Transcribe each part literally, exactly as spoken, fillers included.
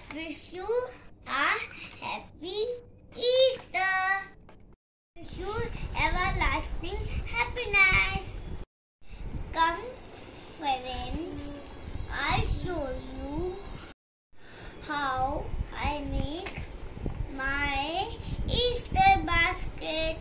wish you a happy Easter. Wish you everlasting happiness. Come, friends, I'll show you how I make my Easter basket.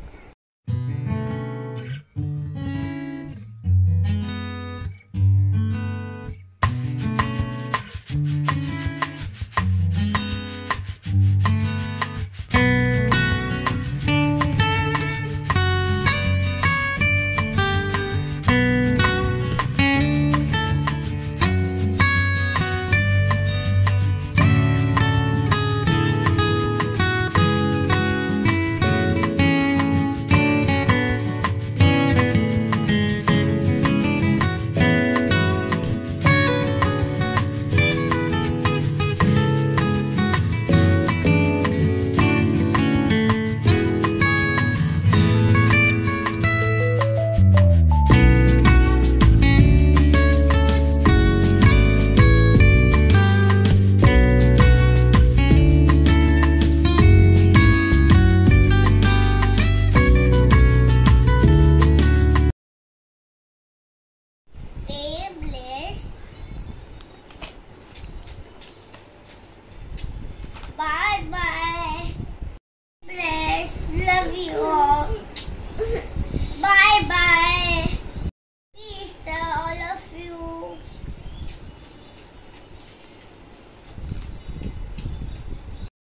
Stay blessed. Bye bye. Bless. Love you all.